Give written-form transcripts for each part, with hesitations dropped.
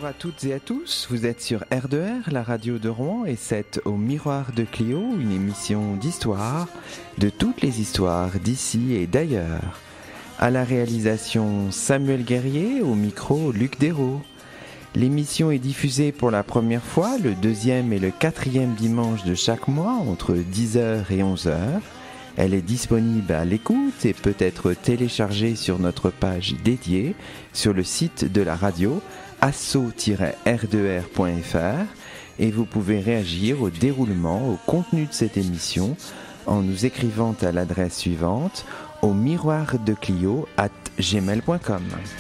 Bonjour à toutes et à tous, vous êtes sur R2R, la radio de Rouen, et c'est au Miroir de Clio, une émission d'histoire, de toutes les histoires d'ici et d'ailleurs. À la réalisation Samuel Guerrier, au micro Luc Dérault. L'émission est diffusée pour la première fois le 2e et le 4e dimanche de chaque mois entre 10h et 11h. Elle est disponible à l'écoute et peut être téléchargée sur notre page dédiée sur le site de la radio asso-r2r.fr et vous pouvez réagir au déroulement, au contenu de cette émission en nous écrivant à l'adresse suivante au miroirdeclio@gmail.com.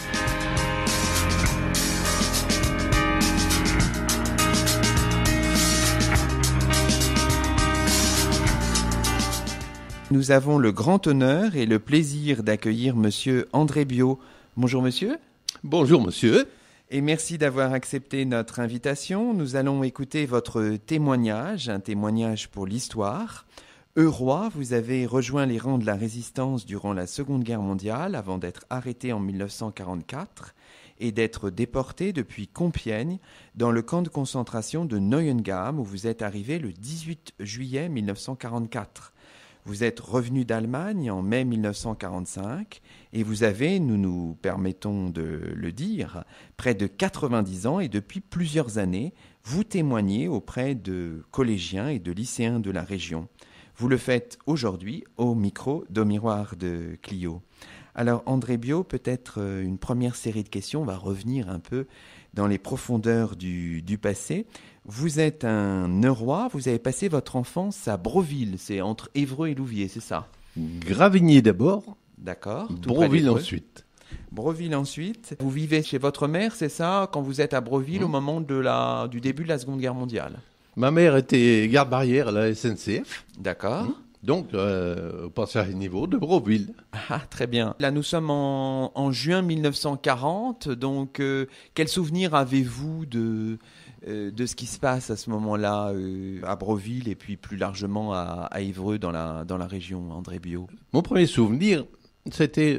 Nous avons le grand honneur et le plaisir d'accueillir Monsieur André Biot. Bonjour Monsieur. Bonjour Monsieur. Et merci d'avoir accepté notre invitation. Nous allons écouter votre témoignage, un témoignage pour l'histoire. Roi, vous avez rejoint les rangs de la résistance durant la Seconde Guerre mondiale avant d'être arrêté en 1944 et d'être déporté depuis Compiègne dans le camp de concentration de Neuengamme où vous êtes arrivé le 18 juillet 1944. Vous êtes revenu d'Allemagne en mai 1945 et vous avez, nous nous permettons de le dire, près de 90 ans et depuis plusieurs années, vous témoignez auprès de collégiens et de lycéens de la région. Vous le faites aujourd'hui au micro d'Au Miroir de Clio. Alors André Biot, peut-être une première série de questions, on va revenir un peu dans les profondeurs du passé. Vous êtes un Neurois, vous avez passé votre enfance à Broville, c'est entre Évreux et Louviers, c'est ça? Gravigny d'abord. D'accord. Broville ensuite. Broville ensuite. Vous vivez chez votre mère, c'est ça, quand vous êtes à Broville au moment du début de la Seconde Guerre mondiale? Ma mère était garde-barrière à la SNCF. D'accord. Donc, au passage niveau de Broville. Ah, très bien. Là, nous sommes en juin 1940. Donc, quel souvenir avez-vous de ce qui se passe à ce moment-là à Broville et puis plus largement à Évreux dans la région, André Biot? Mon premier souvenir, c'était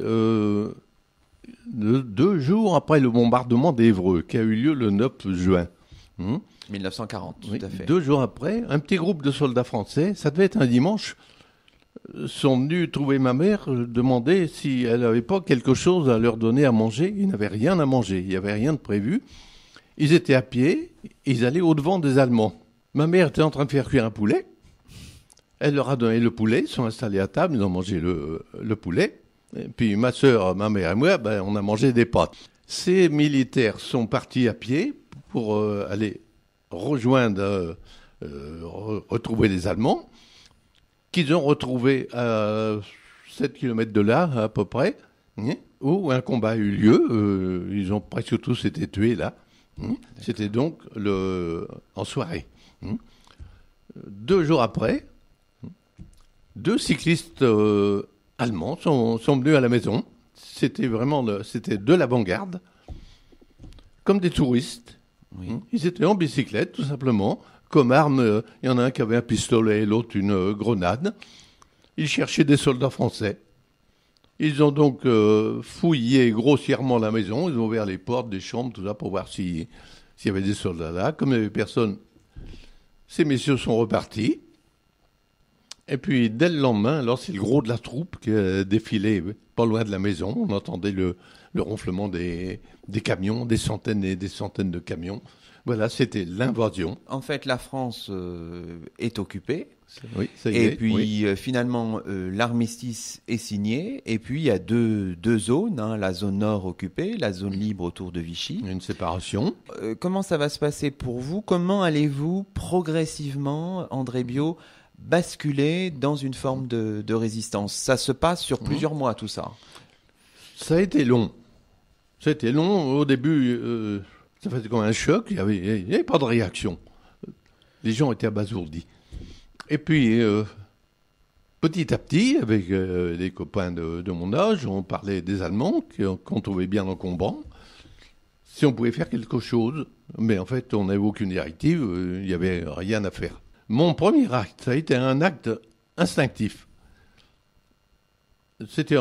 2 jours après le bombardement d'Évreux, qui a eu lieu le 9 juin. 1940, Oui, tout à fait. 2 jours après, un petit groupe de soldats français, ça devait être un dimanche, sont venus trouver ma mère, demander si elle n'avait pas quelque chose à leur donner à manger. Ils n'avaient rien à manger, il n'y avait rien de prévu. Ils étaient à pied, ils allaient au-devant des Allemands. Ma mère était en train de faire cuire un poulet. Elle leur a donné le poulet, ils sont installés à table, ils ont mangé le poulet. Et puis ma sœur, ma mère et moi, on a mangé des pâtes. Ces militaires sont partis à pied pour aller rejoindre, retrouver les Allemands, qu'ils ont retrouvés à 7 km de là, à peu près, où un combat a eu lieu. Ils ont presque tous été tués là. C'était donc en soirée. 2 jours après, 2 cyclistes allemands sont venus à la maison. C'était de l'avant-garde, comme des touristes. Oui. Ils étaient en bicyclette, tout simplement. Comme arme, il y en a un qui avait un pistolet et l'autre une grenade. Ils cherchaient des soldats français. Ils ont donc fouillé grossièrement la maison. Ils ont ouvert les portes des chambres, tout ça, pour voir s'il y avait des soldats là. Comme il n'y avait personne, ces messieurs sont repartis. Et puis, dès le lendemain, alors c'est le gros de la troupe qui a défilé pas loin de la maison. On entendait le ronflement des camions, des centaines et des centaines de camions. Voilà, c'était l'invasion. En fait, la France est occupée. Oui, ça y est. Et puis, finalement, l'armistice est signé. Et puis, il y a deux zones, la zone nord occupée, la zone libre autour de Vichy. Une séparation. Comment ça va se passer pour vous? Comment allez-vous progressivement, André Biot, basculer dans une forme de résistance? Ça se passe sur plusieurs mois, tout ça. Ça a été long. Ça a été long. Au début, ça faisait comme un choc. Il n'y avait pas de réaction. Les gens étaient abasourdis. Et puis, petit à petit, avec des copains de mon âge, on parlait des Allemands qu'on trouvait bien encombrants. Si on pouvait faire quelque chose. Mais en fait, on n'avait aucune directive. Il n'y avait rien à faire. Mon premier acte, ça a été un acte instinctif. C'était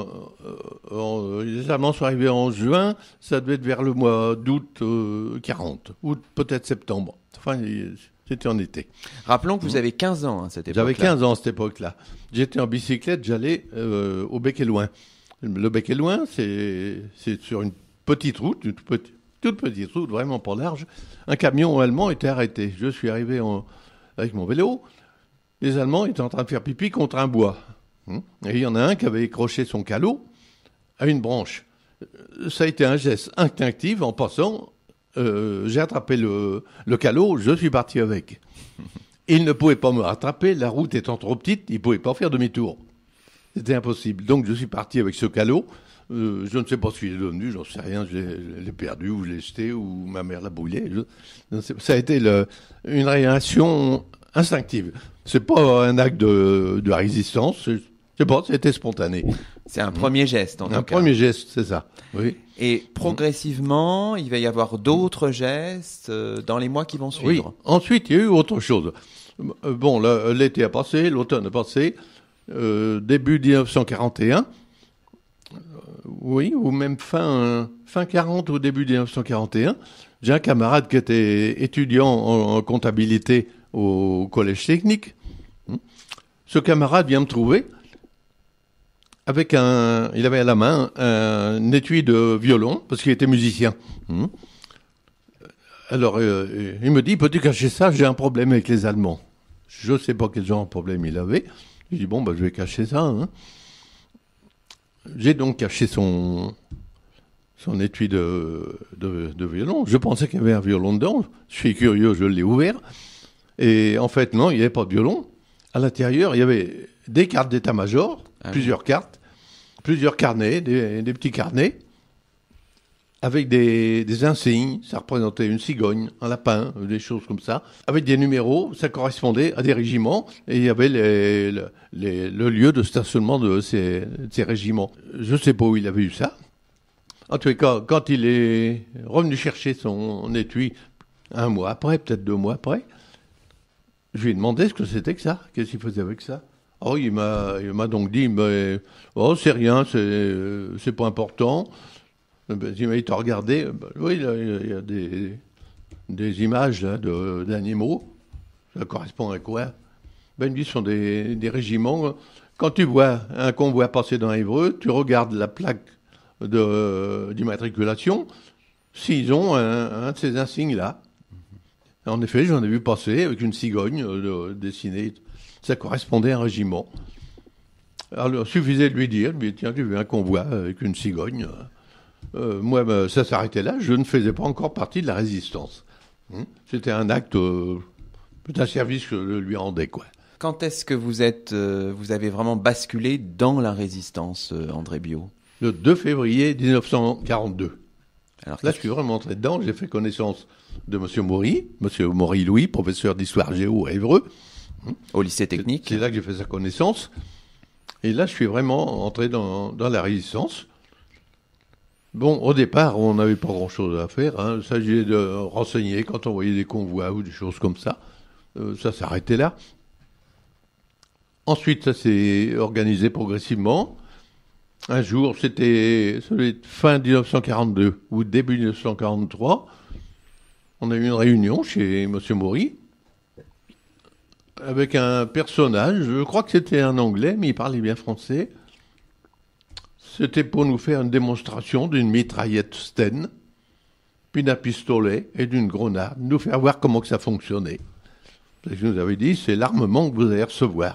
les Allemands sont arrivés en juin, ça devait être vers le mois d'août 40, ou peut-être septembre. Enfin, c'était en été. Rappelons que vous avez 15 ans à cette époque-là. J'avais 15 ans à cette époque-là. J'étais en bicyclette, j'allais au Bec et Loin. Le Bec et Loin, c'est sur une petite route, toute petite route, vraiment pas large. Un camion allemand était arrêté. Je suis arrivé avec mon vélo. Les Allemands étaient en train de faire pipi contre un bois. Et il y en a un qui avait accroché son calot à une branche. Ça a été un geste instinctif. En passant, j'ai attrapé le calot, je suis parti avec. Il ne pouvait pas me rattraper, la route étant trop petite, il ne pouvait pas faire demi-tour. C'était impossible. Donc je suis parti avec ce calot. Je ne sais pas ce qu'il est devenu, j'en sais rien, je l'ai perdu ou je l'ai jeté ou ma mère l'a brûlé. Ça a été une réaction instinctive. C'est pas un acte de résistance, je sais pas, c'était spontané. C'est un premier geste en tout cas. Un premier geste, c'est ça. Oui. Et progressivement, il va y avoir d'autres gestes dans les mois qui vont suivre. Oui. Ensuite, il y a eu autre chose. Bon, l'été a passé, l'automne a passé, début 1941. Oui, ou même fin 40 ou début 1941. J'ai un camarade qui était étudiant en comptabilité au collège technique. Ce camarade vient me trouver avec il avait à la main un étui de violon, parce qu'il était musicien. Alors, il me dit, peux-tu cacher ça? J'ai un problème avec les Allemands. Je ne sais pas quel genre de problème il avait. Je dis, bon, je vais cacher ça. J'ai donc caché son étui de violon. Je pensais qu'il y avait un violon dedans. Je suis curieux, je l'ai ouvert. Et en fait, non, il n'y avait pas de violon. À l'intérieur, il y avait des cartes d'état-major, plusieurs cartes, plusieurs carnets, des petits carnets, avec des insignes. Ça représentait une cigogne, un lapin, des choses comme ça. Avec des numéros, ça correspondait à des régiments. Et il y avait le lieu de stationnement de ces régiments. Je ne sais pas où il avait eu ça. En tout cas, quand il est revenu chercher son étui, un mois après, peut-être 2 mois après, je lui ai demandé ce que c'était que ça. Qu'est-ce qu'il faisait avec ça? Oh, il m'a donc dit, oh, c'est rien, c'est pas important. Il m'a dit, t'as regardé? Oui, il y a des images là, d'animaux. Ça correspond à quoi? Il me dit, ce sont des régiments. Quand tu vois un convoi passer dans Évreux, tu regardes la plaque d'immatriculation, s'ils ont un de ces insignes-là. En effet, j'en ai vu passer avec une cigogne dessinée. Ça correspondait à un régiment. Alors, il suffisait de lui dire, tiens, tu veux un convoi avec une cigogne. Moi, ça s'arrêtait là. Je ne faisais pas encore partie de la résistance. C'était un acte, un service que je lui rendais, quoi. Quand est-ce que vous avez vraiment basculé dans la résistance, André Biot? Le 2 février 1942. Alors, là, je suis vraiment entré dedans. J'ai fait connaissance de M. Maury Louis, professeur d'histoire géo à Évreux. Au lycée technique. C'est là que j'ai fait sa connaissance. Et là, je suis vraiment entré dans la résistance. Bon, au départ, on n'avait pas grand-chose à faire. Il s'agissait de renseigner quand on voyait des convois ou des choses comme ça. Ça s'arrêtait là. Ensuite, ça s'est organisé progressivement. Un jour, c'était fin 1942 ou début 1943. On a eu une réunion chez M. Maury avec un personnage, je crois que c'était un Anglais, mais il parlait bien français. C'était pour nous faire une démonstration d'une mitraillette Sten, puis d'un pistolet et d'une grenade, nous faire voir comment que ça fonctionnait. Ce qu'il nous avait dit, c'est l'armement que vous allez recevoir.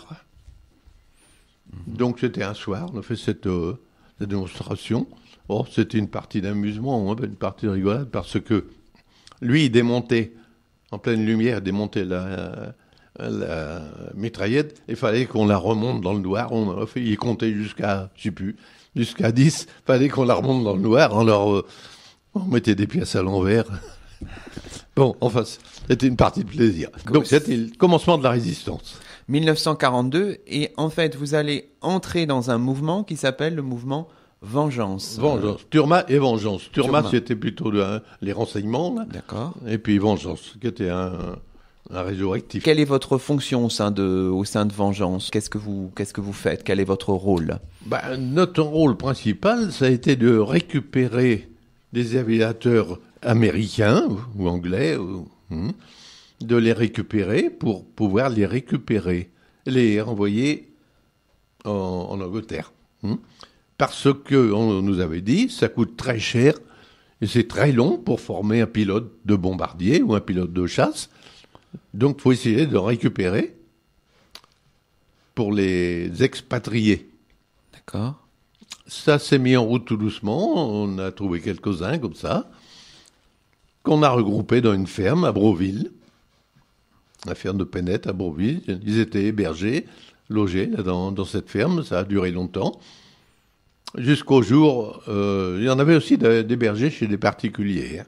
Donc c'était un soir, on a fait cette démonstration. Oh, c'était une partie d'amusement, une partie de rigolade, parce que lui, il démontait, en pleine lumière, il démontait la mitraillette, il fallait qu'on la remonte dans le noir. Il comptait jusqu'à, je sais plus, jusqu'à 10, il fallait qu'on la remonte dans le noir, on mettait des pièces à l'envers. Bon, enfin, c'était une partie de plaisir. Donc c'était le commencement de la résistance. 1942, et en fait, vous allez entrer dans un mouvement qui s'appelle le mouvement Vengeance. Vengeance. Turma et Vengeance. Turma, c'était plutôt les renseignements. Là. D'accord. Et puis Vengeance, qui était un un réseau actif. Quelle est votre fonction au sein de Vengeance? Qu'est-ce que vous faites? Quel est votre rôle? Notre rôle principal, ça a été de récupérer des aviateurs américains ou anglais, de les récupérer pour pouvoir les récupérer, les renvoyer en Angleterre. Parce que on nous avait dit, ça coûte très cher et c'est très long pour former un pilote de bombardier ou un pilote de chasse. Donc, il faut essayer de récupérer pour les expatrier. D'accord. Ça s'est mis en route tout doucement. On a trouvé quelques-uns comme ça, qu'on a regroupés dans une ferme à Brosville, la ferme de Pénette à Brosville. Ils étaient hébergés, logés là, dans cette ferme. Ça a duré longtemps. Jusqu'au jour, il y en avait aussi d'hébergés chez des particuliers.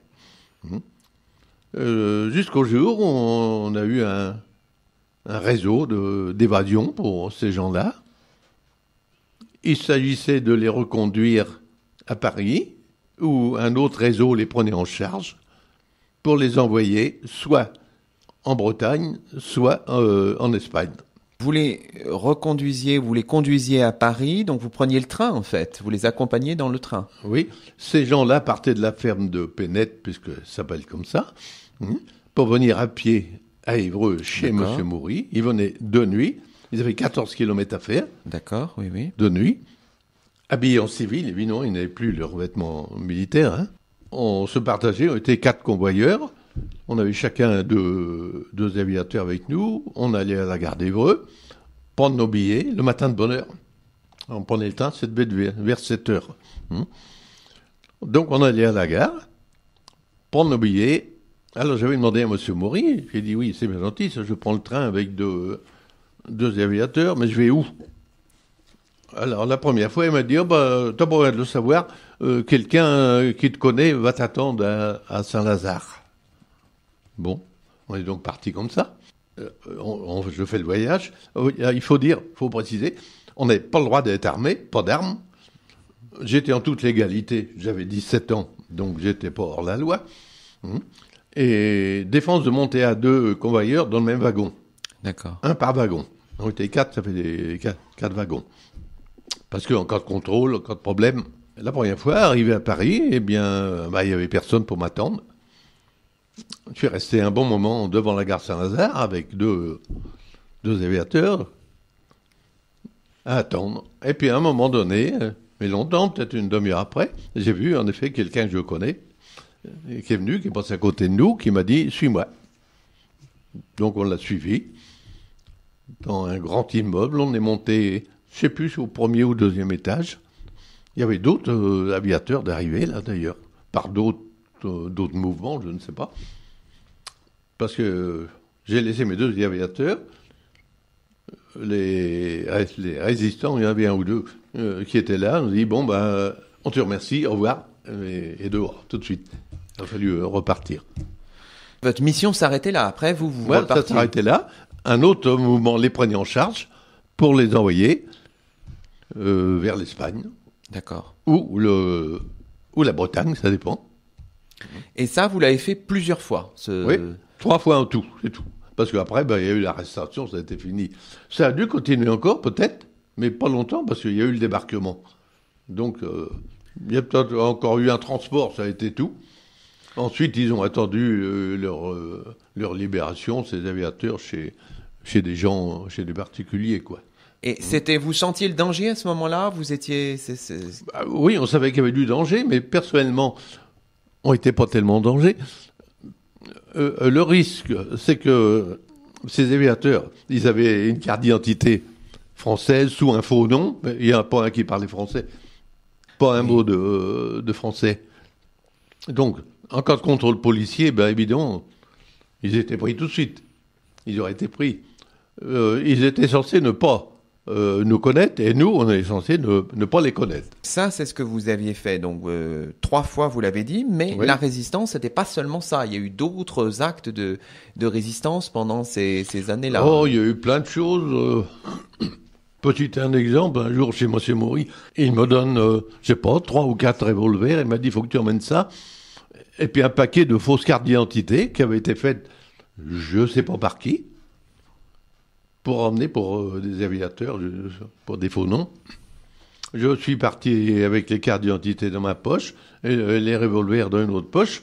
Jusqu'au jour où on a eu un réseau d'évasion pour ces gens-là. Il s'agissait de les reconduire à Paris, où un autre réseau les prenait en charge pour les envoyer soit en Bretagne, soit en Espagne. Vous les vous les conduisiez à Paris, donc vous preniez le train en fait, vous les accompagniez dans le train. Oui, ces gens-là partaient de la ferme de Pénette, puisque ça s'appelle comme ça, pour venir à pied à Évreux chez M. Maury. Ils venaient de nuit, ils avaient 14 km à faire. D'accord, oui, oui. De nuit, habillés en civil, évidemment, ils n'avaient plus leurs vêtements militaires. On se partageait, on était 4 convoyeurs. On avait chacun deux aviateurs avec nous. On allait à la gare d'Évreux, prendre nos billets le matin de bonne heure. On prenait le train, ça devait être vers 7 heures. Donc on allait à la gare, prendre nos billets. Alors j'avais demandé à M. Maury, j'ai dit oui, c'est bien gentil, ça, je prends le train avec deux aviateurs, mais je vais où? Alors la première fois, il m'a dit, t'as pas besoin de le savoir, quelqu'un qui te connaît va t'attendre à Saint-Lazare. Bon, on est donc parti comme ça. Je fais le voyage. Il faut préciser, on n'avait pas le droit d'être armé, pas d'armes. J'étais en toute légalité, j'avais 17 ans, donc j'étais pas hors la loi. Et défense de monter à 2 convoyeurs dans le même wagon. D'accord. Un par wagon. On était 4, ça fait 4 wagons. Parce qu'en cas de contrôle, en cas de problème, la première fois, arrivé à Paris, il y avait personne pour m'attendre. Je suis resté un bon moment devant la gare Saint-Lazare avec deux aviateurs à attendre. Et puis à un moment donné, mais longtemps, peut-être une demi-heure après, j'ai vu en effet quelqu'un que je connais qui est venu, qui est passé à côté de nous, qui m'a dit « Suis-moi ». Donc on l'a suivi dans un grand immeuble. On est monté, je ne sais plus, au premier ou deuxième étage. Il y avait d'autres aviateurs d'arriver là d'ailleurs, par d'autres mouvements, je ne sais pas. Parce que j'ai laissé mes 2 aviateurs, les résistants, il y en avait un ou deux qui étaient là. On a dit, on te remercie, au revoir, et dehors, tout de suite. Il a fallu repartir. Votre mission s'arrêtait là, après vous repartiez. Ça s'arrêtait là. Un autre mouvement les prenait en charge pour les envoyer vers l'Espagne. D'accord. Ou la Bretagne, ça dépend. Et ça, vous l'avez fait plusieurs fois. Oui, 3 fois en tout, c'est tout. Parce qu'après, il y a eu l'arrestation, ça a été fini. Ça a dû continuer encore, peut-être, mais pas longtemps, parce qu'il y a eu le débarquement. Donc, il y a peut-être encore eu un transport, ça a été tout. Ensuite, ils ont attendu leur libération, ces aviateurs, chez des gens, chez des particuliers, quoi. Et vous sentiez le danger à ce moment-là? Vous étiez... Oui, on savait qu'il y avait du danger, mais personnellement, on n'était pas tellement en danger. Le risque, c'est que ces aviateurs, ils avaient une carte d'identité française sous un faux nom. Il n'y en a pas un qui parlait français. Pas un mot de français. Donc, en cas de contrôle policier, évidemment, ils étaient pris tout de suite. Ils auraient été pris. Ils étaient censés ne pas nous connaître, et nous, on est censés ne pas les connaître. Ça, c'est ce que vous aviez fait. Donc, 3 fois, vous l'avez dit, mais la résistance, c'était pas seulement ça. Il y a eu d'autres actes de résistance pendant ces années-là. Oh, il y a eu plein de choses. Un exemple, un jour, chez M. Maury, il me donne, je sais pas, 3 ou 4 revolvers. Il m'a dit, il faut que tu emmènes ça. Et puis un paquet de fausses cartes d'identité qui avaient été faites, je ne sais pas par qui, pour emmener pour des aviateurs, pour des faux noms. Je suis parti avec les cartes d'identité dans ma poche et les revolvers dans une autre poche.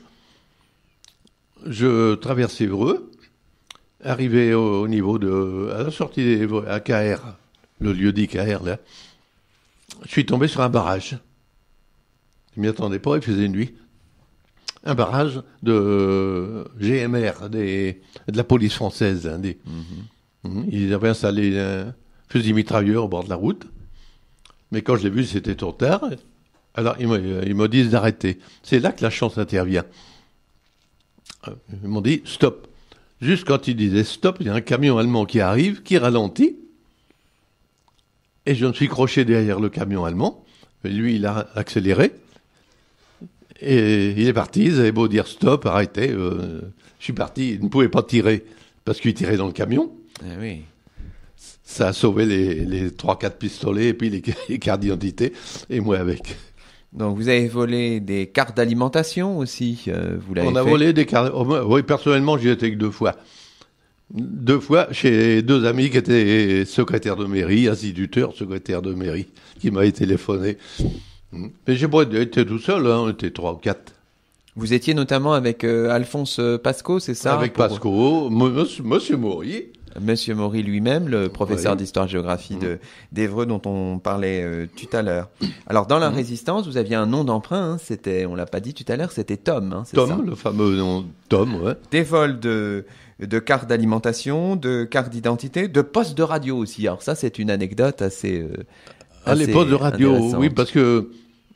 Je traverse Évreux, arrivé au niveau à la sortie à KR, le lieu dit KR là. Je suis tombé sur un barrage. Je m'y attendais pas, il faisait nuit. Un barrage de GMR, de la police française. Hein, Ils avaient installé un fusil mitrailleur au bord de la route. Mais quand je l'ai vu, c'était trop tard. Alors, ils me disent d'arrêter. C'est là que la chance intervient. Ils m'ont dit stop. Juste quand ils disaient stop, il y a un camion allemand qui arrive, qui ralentit. Et je me suis croché derrière le camion allemand. Et lui, il a accéléré. Et il est parti. Ils avaient beau dire stop, arrêtez. Je suis parti. Il ne pouvait pas tirer parce qu'il tirait dans le camion. Eh oui. Ça a sauvé les 3-4 pistolets et puis les cartes d'identité. Et moi avec. Donc vous avez volé des cartes d'alimentation aussi, vous l'avez fait? On a volé des cartes. Oui, personnellement, j'y étais que 2 fois. 2 fois chez 2 amis qui étaient secrétaires de mairie, instituteurs, secrétaires de mairie, qui m'avaient téléphoné. Mais j'ai pas été tout seul, hein, on était 3 ou 4. Vous étiez notamment avec Alphonse Pasco, c'est ça? Avec Pasco, Monsieur Maury. Monsieur Maury lui-même, le professeur d'histoire-géographie d'Évreux dont on parlait tout à l'heure. Alors dans la Résistance, vous aviez un nom d'emprunt, hein, c'était, on l'a pas dit tout à l'heure, c'était Tom. Hein, c'est Tom, ça, le fameux nom Tom, ouais. Des vols de cartes d'alimentation, de cartes d'identité, de postes de radio aussi. Alors ça, c'est une anecdote assez les postes de radio, intéressante. oui, parce que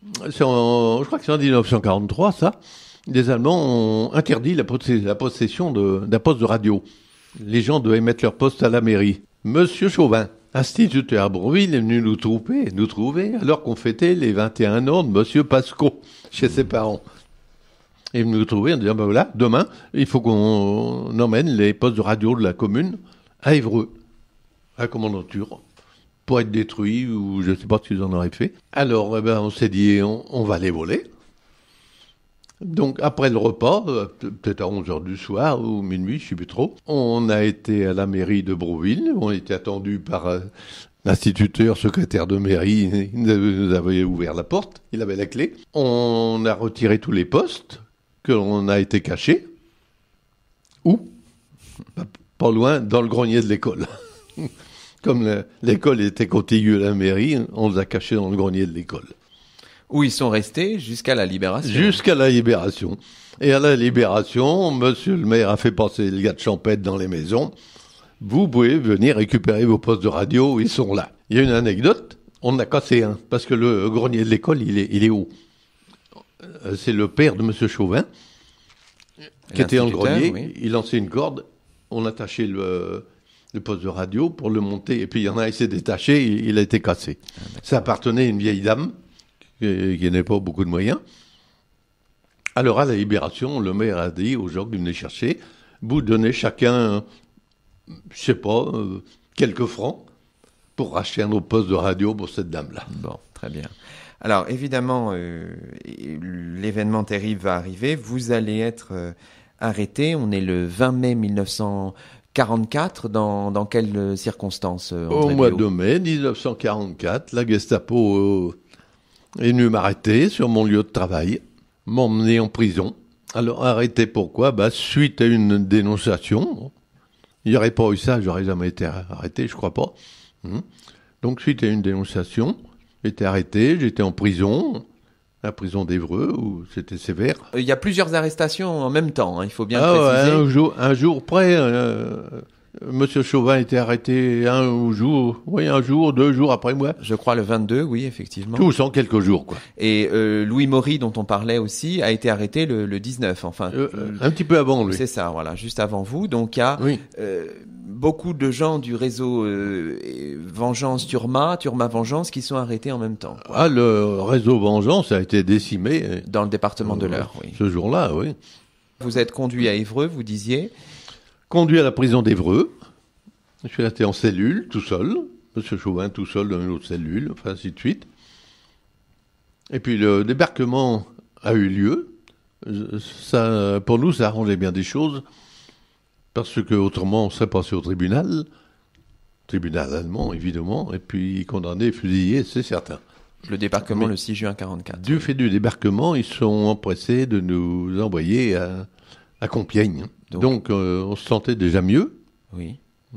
je crois que c'est en 1943, ça. Les Allemands ont interdit la possession d'un poste de radio. Les gens devaient mettre leur poste à la mairie. Monsieur Chauvin, instituteur à Bourville, est venu nous trouver, alors qu'on fêtait les 21 ans de Monsieur Pasco, chez ses parents. Il est venu nous trouver en disant, ben voilà, demain, il faut qu'on emmène les postes de radio de la commune à Évreux, à la commandanture, pour être détruits, ou je ne sais pas ce qu'ils en auraient fait. Alors, on s'est dit, on va les voler. Donc, après le repas, peut-être à 11h du soir ou minuit, je ne sais plus trop, on a été à la mairie de Brouville. On était attendu par l'instituteur, secrétaire de mairie. Il nous avait ouvert la porte. Il avait la clé. On a retiré tous les postes qu'on a été cachés. Où? Pas loin, dans le grenier de l'école. Comme l'école était contiguë à la mairie, on les a cachés dans le grenier de l'école. Où ils sont restés jusqu'à la libération. Jusqu'à la libération. Et à la libération, monsieur le maire a fait passer le gars de Champêtre dans les maisons. Vous pouvez venir récupérer vos postes de radio, ils sont là. Il y a une anecdote, on en a cassé un, parce que le grenier de l'école, il est haut. C'est le père de monsieur Chauvin, qui était dans le grenier, oui. Il lançait une corde, on attachait le poste de radio pour le monter, et puis il y en a, il s'est détaché, il a été cassé. Ça appartenait à une vieille dame, qui n'avait pas beaucoup de moyens. Alors, à la libération, le maire a dit aux gens qui venaient chercher, vous donnez chacun, je sais pas, quelques francs pour racheter un autre poste de radio pour cette dame-là. Bon, très bien. Alors, évidemment, l'événement terrible va arriver. Vous allez être arrêté. On est le 20 mai 1944. Dans quelles circonstances, André Au mois Bio de mai 1944, la Gestapo est venu m'arrêter sur mon lieu de travail, m'emmener en prison. Alors, arrêté pourquoi? Suite à une dénonciation. Il n'y aurait pas eu ça, j'aurais jamais été arrêté, je crois pas. Donc, suite à une dénonciation, j'étais arrêté, j'étais en prison, la prison d'Évreux, où c'était sévère. Il y a plusieurs arrestations en même temps, hein, il faut bien préciser. Ouais, un jour près, monsieur Chauvin était arrêté un jour, 2 jours après moi. Je crois le 22, oui, effectivement. Tous en quelques jours, quoi. Et Louis Maury, dont on parlait aussi, a été arrêté le 19, enfin. Un petit peu avant, lui. C'est ça, voilà, juste avant vous. Donc, il y a beaucoup de gens du réseau Vengeance Turma Vengeance, qui sont arrêtés en même temps. Ah, le réseau Vengeance a été décimé. Dans le département de l'Eure, oui. Ce jour-là, oui. Vous êtes conduit à Évreux, vous disiez. Conduit à la prison d'Évreux. Je suis resté en cellule, tout seul. Monsieur Chauvin, tout seul dans une autre cellule, enfin, ainsi de suite. Et puis, le débarquement a eu lieu. Ça, pour nous, ça arrangeait bien des choses. Parce que autrement, on serait passé au tribunal allemand, évidemment, et puis condamné, fusillé, c'est certain. Le débarquement Mais le 6 juin 44. du fait du débarquement, ils sont empressés de nous envoyer à Compiègne. Donc, on se sentait déjà mieux. Oui.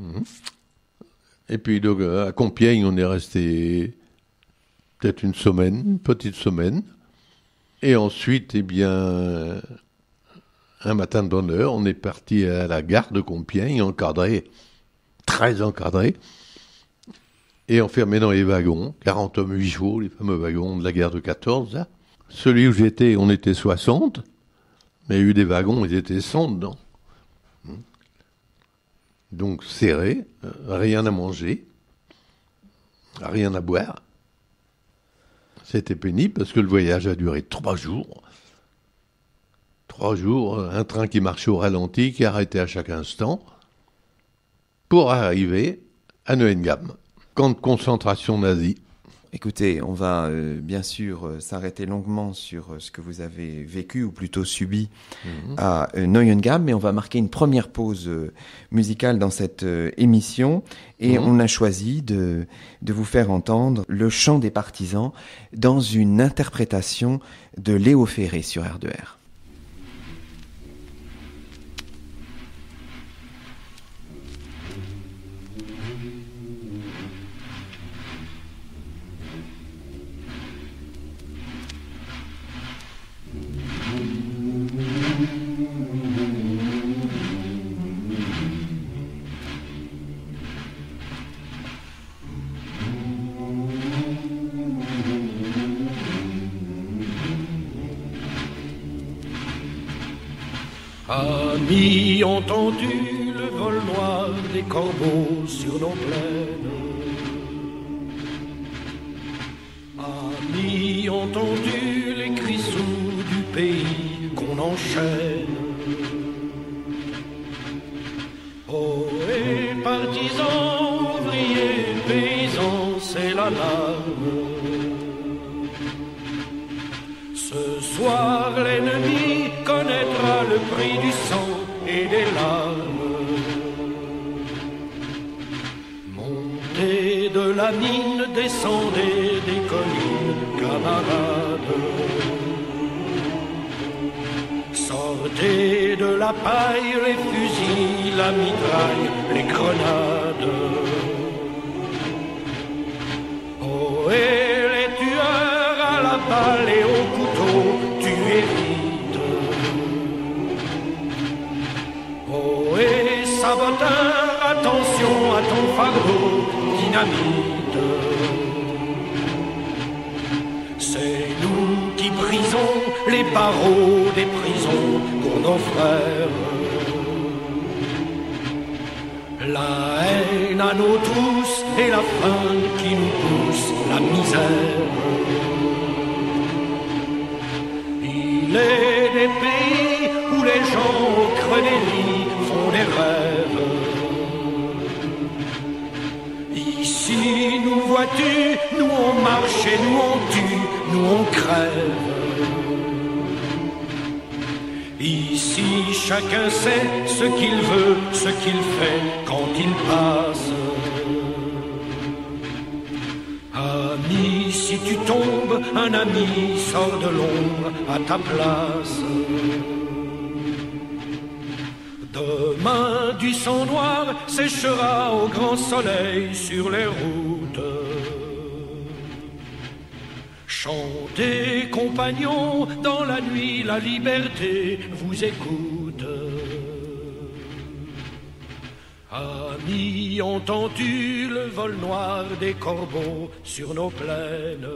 Et puis, donc, à Compiègne, on est resté peut-être une petite semaine. Et ensuite, eh bien, un matin de bonne heure, on est parti à la gare de Compiègne, encadré, très encadré, et enfermé dans les wagons, 40 hommes 8 chevaux, les fameux wagons de la guerre de 14. Là. Celui où j'étais, on était 60, mais il y a eu des wagons, ils étaient 100 dedans. Donc serré, rien à manger, rien à boire. C'était pénible parce que le voyage a duré 3 jours. 3 jours, un train qui marchait au ralenti, qui arrêtait à chaque instant, pour arriver à Neuengamme, camp de concentration nazi. Écoutez, on va bien sûr s'arrêter longuement sur ce que vous avez vécu, ou plutôt subi, à Neuengamme, mais on va marquer une première pause musicale dans cette émission, et on a choisi de vous faire entendre le chant des partisans dans une interprétation de Léo Ferré sur R2R. Amis, entendu le vol noir des corbeaux sur nos plaines. Amis, entendu les cris sourds du pays qu'on enchaîne. Oh, et partisans, ouvriers, paysans, c'est l'alarme. Ce soir, l'ennemi connaîtra le prix du sang et des larmes. Montez de la mine, descendez des collines, camarades. Sortez de la paille, les fusils, la mitraille, les grenades. Oh, et les tueurs à la balle et au couteau, tuez vite. Oh, et saboteur, attention à ton fardeau, dynamite. C'est nous qui brisons les barreaux des prisons pour nos frères. La haine à nos trousses et la faim qui nous pousse, la misère. Il est des pays où les gens au creux des lits font des rêves. Ici, nous vois-tu, nous on marche et nous on tue, nous on crève. Ici, chacun sait ce qu'il veut, ce qu'il fait quand il passe. Ami, si tu tombes, un ami sort de l'ombre à ta place. Demain, du sang noir séchera au grand soleil sur les routes. Chantez, compagnons, dans la nuit, la liberté vous écoute. Amis, entends-tu le vol noir des corbeaux sur nos plaines?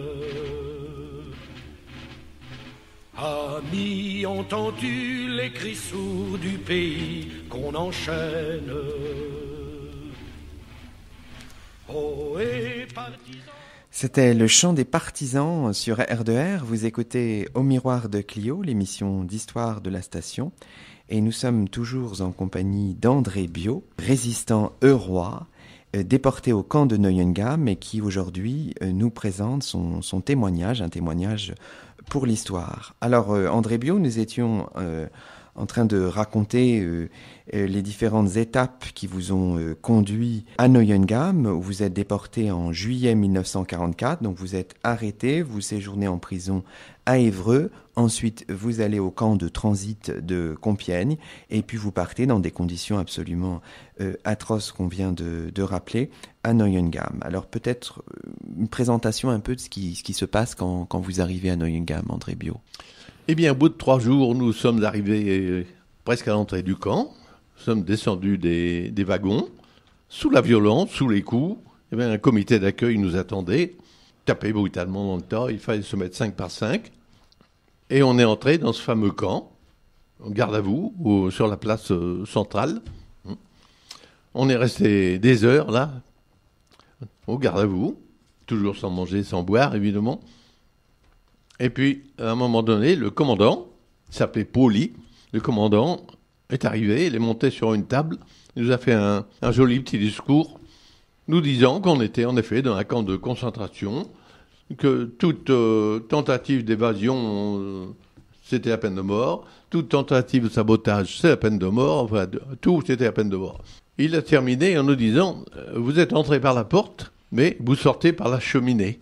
Amis, entends-tu les cris sourds du pays qu'on enchaîne? Oh, et partisans. C'était le chant des partisans sur R2R. Vous écoutez Au miroir de Clio, l'émission d'histoire de la station. Et nous sommes toujours en compagnie d'André Biot, résistant eurrois, déporté au camp de Neuengamme et qui aujourd'hui nous présente son témoignage, un témoignage pour l'histoire. Alors, André Biot, nous étions en train de raconter les différentes étapes qui vous ont conduit à Neuengamme, où vous êtes déporté en juillet 1944. Donc, vous êtes arrêté, vous séjournez en prison à Évreux. Ensuite, vous allez au camp de transit de Compiègne. Et puis, vous partez dans des conditions absolument atroces qu'on vient de rappeler à Neuengamme. Alors, peut-être une présentation un peu de ce qui se passe quand vous arrivez à Neuengamme, André Biot. Eh bien, au bout de 3 jours, nous sommes arrivés presque à l'entrée du camp. Nous sommes descendus des wagons, sous la violence, sous les coups. Il y avait un comité d'accueil qui nous attendait, tapé brutalement dans le tas. Il fallait se mettre 5 par 5. Et on est entré dans ce fameux camp, garde à vous, sur la place centrale. On est resté des heures, là, au garde à vous, toujours sans manger, sans boire, évidemment. Et puis, à un moment donné, le commandant, il s'appelait Pauli, le commandant est arrivé, il est monté sur une table, il nous a fait un joli petit discours, nous disant qu'on était en effet dans un camp de concentration, que toute tentative d'évasion, c'était la peine de mort, toute tentative de sabotage, c'est la peine de mort, enfin, tout, c'était la peine de mort. Il a terminé en nous disant, vous êtes entrés par la porte, mais vous sortez par la cheminée.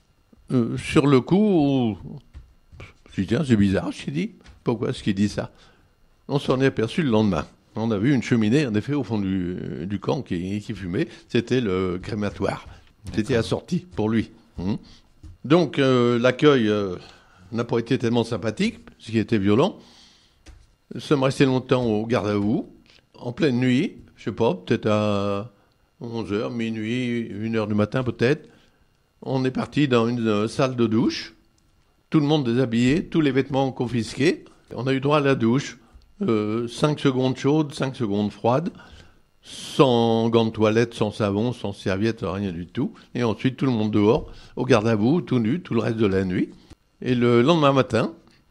Sur le coup, je dis tiens, c'est bizarre, je dit. Pourquoi est-ce qu'il dit ça? On s'en est aperçu le lendemain. On a vu une cheminée, en effet, au fond du camp qui fumait. C'était le crématoire. C'était assorti pour lui. Donc, l'accueil n'a pas été tellement sympathique, ce qui était violent. Nous sommes restés longtemps au garde à vous, en pleine nuit, je sais pas, peut-être à 11h, minuit, 1h du matin peut-être. On est parti dans une salle de douche, tout le monde déshabillé, tous les vêtements confisqués. On a eu droit à la douche, 5 secondes chaudes, 5 secondes froides, sans gants de toilette, sans savon, sans serviette, rien du tout. Et ensuite, tout le monde dehors, au garde à vous, tout nu, tout le reste de la nuit. Et le lendemain matin,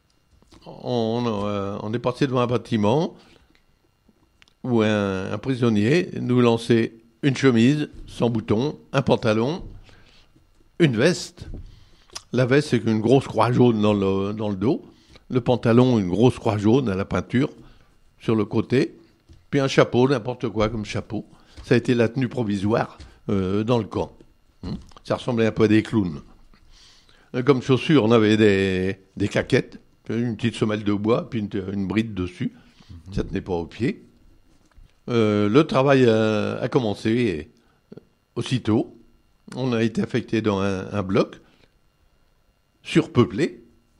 on est passé devant un bâtiment où un prisonnier nous lançait une chemise sans bouton, un pantalon, une veste. La veste, c'est une grosse croix jaune dans le dos. Le pantalon, une grosse croix jaune à la peinture sur le côté. Puis un chapeau, n'importe quoi comme chapeau. Ça a été la tenue provisoire dans le camp. Ça ressemblait un peu à des clowns. Comme chaussures, on avait des claquettes, une petite semelle de bois, puis une bride dessus. Ça tenait pas aux pieds. Le travail a commencé aussitôt. On a été affecté dans un bloc surpeuplé.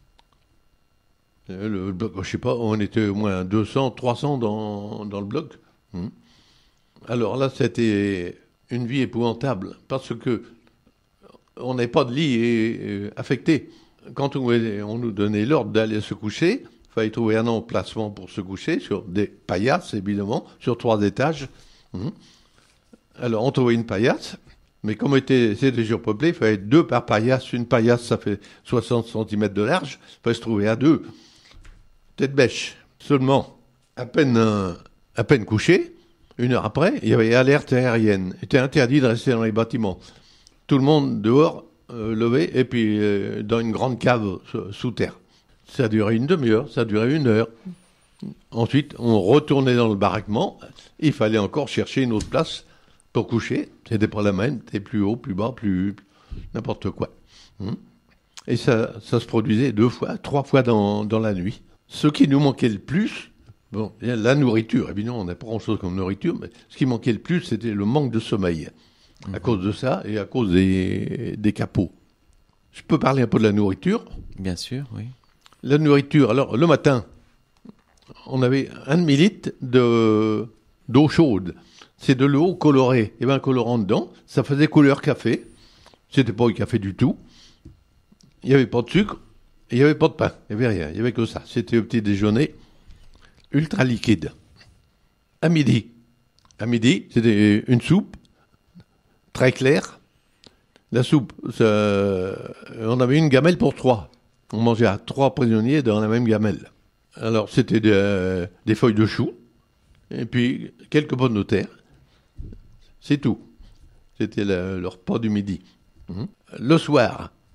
Le bloc, je sais pas, on était au moins 200, 300 dans le bloc. Alors là, c'était une vie épouvantable parce que on n'avait pas de lit affecté. Quand on nous donnait l'ordre d'aller se coucher, il fallait trouver un emplacement pour se coucher sur des paillasses, évidemment, sur 3 étages. Alors, on trouvait une paillasse. Mais comme c'était surpeuplé, il fallait 2 par paillasse. Une paillasse, ça fait 60 cm de large. Il fallait se trouver à 2. Tête bêche. Seulement, à peine couché, 1 heure après, il y avait alerte aérienne. Il était interdit de rester dans les bâtiments. Tout le monde dehors, levé, et puis dans une grande cave sous terre. Ça a duré une demi-heure, ça a duré 1 heure. Ensuite, on retournait dans le baraquement. Il fallait encore chercher une autre place pour coucher. C'était pas la même, c'était plus haut, plus bas, plus n'importe quoi. Et ça se produisait 2 fois, 3 fois dans la nuit. Ce qui nous manquait le plus, bon, la nourriture, évidemment, on n'a pas grand-chose comme nourriture, mais ce qui manquait le plus, c'était le manque de sommeil. À cause de ça et à cause des capots. Je peux parler un peu de la nourriture? Bien sûr, oui. La nourriture, alors le matin, on avait 1 demi-litre d'eau chaude. C'est de l'eau colorée. Il y avait un colorant dedans. Ça faisait couleur café. C'était pas du café du tout. Il n'y avait pas de sucre. Et il n'y avait pas de pain. Il n'y avait rien. Il n'y avait que ça. C'était le petit déjeuner ultra liquide. À midi, c'était une soupe très claire. La soupe, on avait une gamelle pour 3. On mangeait à 3 prisonniers dans la même gamelle. Alors, c'était des feuilles de chou. Et puis, quelques pommes de terre. C'est tout. C'était le repas du midi. Le soir,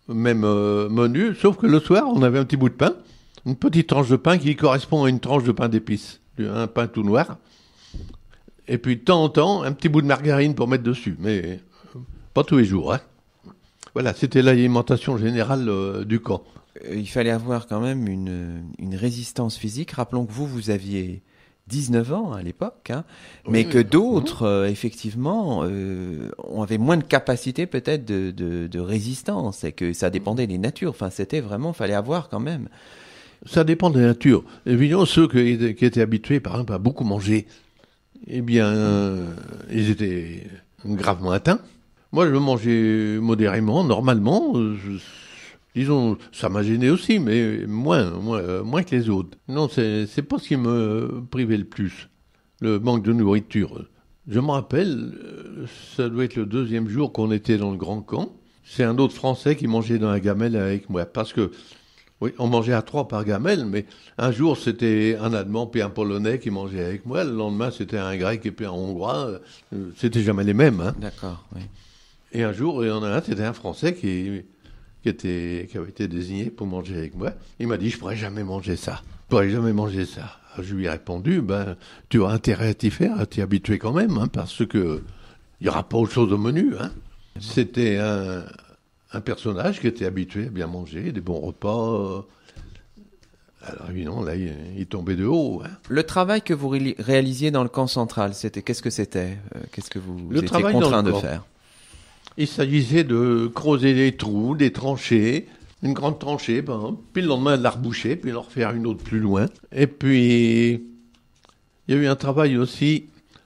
même menu, sauf que le soir, on avait un petit bout de pain, une petite tranche de pain qui correspond à une tranche de pain d'épices, un pain tout noir. Et puis de temps en temps, un petit bout de margarine pour mettre dessus, mais pas tous les jours. Hein. Voilà, c'était l'alimentation générale du camp. Il fallait avoir quand même une résistance physique. Rappelons que vous aviez 19 ans à l'époque, hein, mais que d'autres, effectivement, on avait moins de capacité peut-être de résistance et que ça dépendait des natures. Enfin, c'était vraiment, fallait avoir quand même. Ça dépend des natures. Évidemment, ceux qui étaient habitués, par exemple, à beaucoup manger, eh bien, ils étaient gravement atteints. Moi, je mangeais modérément, normalement. Disons, ça m'a gêné aussi, mais moins que les autres. Non, c'est pas ce qui me privait le plus, le manque de nourriture. Je me rappelle, ça doit être le 2e jour qu'on était dans le grand camp. C'est un autre Français qui mangeait dans la gamelle avec moi, parce que, oui, on mangeait à 3 par gamelle, mais un jour c'était un Allemand puis un Polonais qui mangeait avec moi. Le lendemain c'était un Grec et puis un Hongrois. C'était jamais les mêmes. Hein. D'accord, oui. Et un jour, il y en a un, c'était un Français qui avait été désigné pour manger avec moi. Il m'a dit, je pourrais jamais manger ça. Je pourrais jamais manger ça. Alors, je lui ai répondu, tu as intérêt à t'y faire, à t'y habituer quand même, hein, parce que il y aura pas autre chose au menu. Hein. C'était un personnage qui était habitué à bien manger, des bons repas. Alors évidemment, là, il tombait de haut. Hein. Le travail que vous réalisiez dans le camp central, qu'est-ce que c'était ? Qu'est-ce que vous étiez contraint de faire ? Il s'agissait de creuser des trous, des tranchées, une grande tranchée, puis le lendemain de la reboucher, puis en refaire une autre plus loin. Et puis, il y a eu un travail aussi,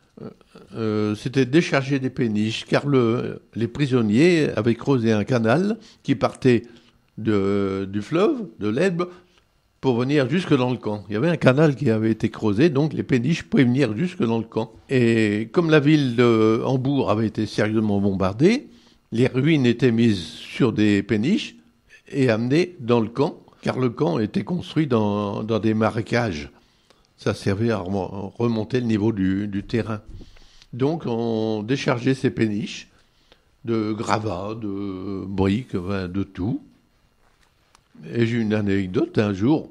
c'était décharger des péniches, car les prisonniers avaient creusé un canal qui partait du fleuve, de l'Elbe, pour venir jusque dans le camp. Il y avait un canal qui avait été creusé, donc les péniches pouvaient venir jusque dans le camp. Et comme la ville de Hambourg avait été sérieusement bombardée, les ruines étaient mises sur des péniches et amenées dans le camp, car le camp était construit dans des marécages. Ça servait à remonter le niveau du terrain. Donc on déchargeait ces péniches de gravats, de briques, de tout. Et j'ai une anecdote, un jour,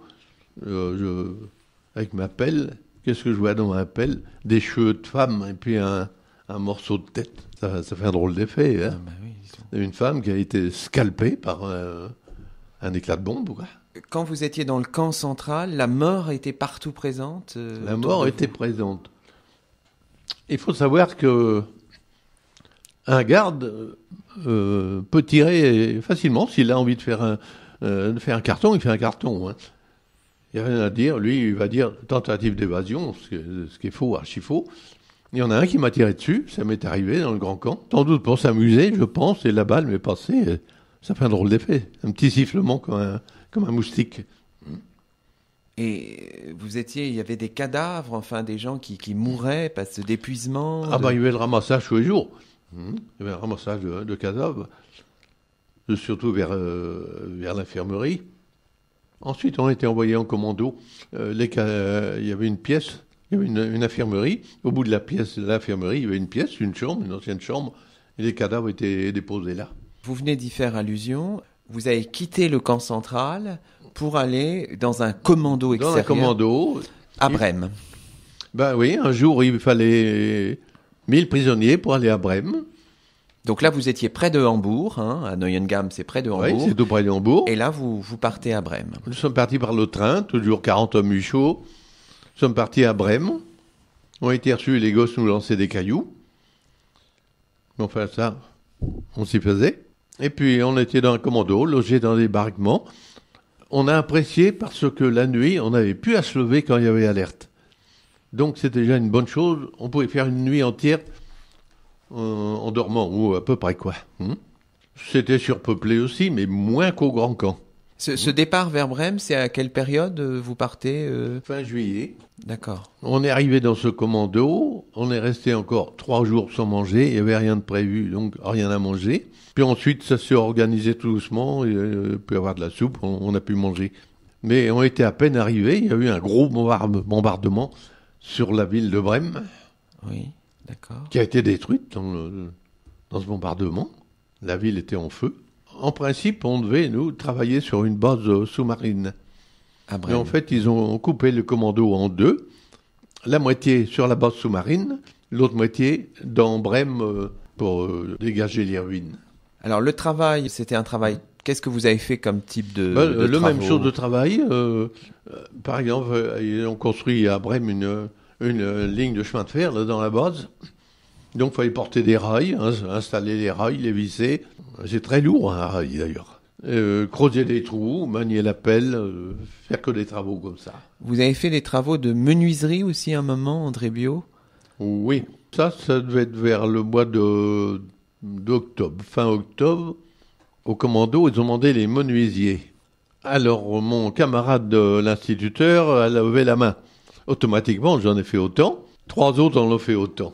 avec ma pelle, qu'est-ce que je vois dans ma pelle ? Des cheveux de femme et puis un morceau de tête. Ça fait un drôle d'effet. Hein. Oui, une femme qui a été scalpée par un éclat de bombe. Quoi. Quand vous étiez dans le camp central, la mort était partout présente La mort était présente. Il faut savoir que un garde peut tirer facilement. S'il a envie de faire un carton, il fait un carton. Hein. Il n'y a rien à dire. Lui, il va dire tentative d'évasion, ce qui est faux, archi faux. Il y en a un qui m'a tiré dessus, ça m'est arrivé dans le grand camp. Sans doute pour s'amuser, je pense, et la balle m'est passée. Ça fait un drôle d'effet. Un petit sifflement comme un moustique. Et il y avait des cadavres, enfin des gens qui mouraient parce d'épuisement. Il y avait le ramassage tous les jours. Il y avait un ramassage de cadavres, surtout vers l'infirmerie. Ensuite, on a été envoyé en commando. Il y avait une pièce, il y avait une infirmerie. Au bout de la pièce de l'infirmerie, il y avait une pièce, une chambre, une ancienne chambre, et les cadavres étaient déposés là. Vous venez d'y faire allusion. Vous avez quitté le camp central pour aller dans un commando extérieur. Dans un commando. À Brême. Oui, un jour, il fallait 1000 prisonniers pour aller à Brême. Donc là, vous étiez près de Hambourg, hein, à Neuengamme, c'est près de Hambourg. Oui, c'est tout près de Hambourg. Et là, vous partez à Brême. Nous sommes partis par le train, toujours 40 hommes chauds. Nous sommes partis à Brême. On a été reçus, les gosses nous lançaient des cailloux. Enfin, ça, on s'y faisait. Et puis, on était dans un commando, logés dans des baraquements. On a apprécié parce que la nuit, on n'avait plus à se lever quand il y avait alerte. Donc, c'était déjà une bonne chose. On pouvait faire une nuit entière en dormant, ou à peu près quoi. C'était surpeuplé aussi, mais moins qu'au Grand Camp. Ce départ vers Brême, c'est à quelle période vous partez Fin juillet. D'accord. On est arrivé dans ce commando, on est resté encore 3 jours sans manger, il n'y avait rien de prévu, donc rien à manger. Puis ensuite, ça s'est organisé tout doucement, il peut y avoir de la soupe, on a pu manger. Mais on était à peine arrivés, il y a eu un gros bombardement sur la ville de Brême. Oui. D'accord. Qui a été détruite dans ce bombardement. La ville était en feu. En principe, on devait, nous, travailler sur une base sous-marine. À Et Brême. en fait, ils ont coupé le commando en deux. La moitié sur la base sous-marine, l'autre moitié dans Brême pour dégager les ruines. Alors le travail, c'était un travail. Qu'est-ce que vous avez fait comme type de Le travaux? même chose de travail. Par exemple, ils ont construit à Brême une ligne de chemin de fer là, dans la base. Donc, il fallait porter des rails, installer les rails, les visser. C'est très lourd, un rail d'ailleurs. Creuser des trous, manier la pelle, faire que des travaux comme ça. Vous avez fait des travaux de menuiserie aussi à un moment, André Biot? Oui, ça devait être vers le mois d'octobre, fin octobre. Au commando, ils ont demandé les menuisiers. Alors, mon camarade de l'instituteur a levé la main. Automatiquement, j'en ai fait autant. 3 autres en ont fait autant.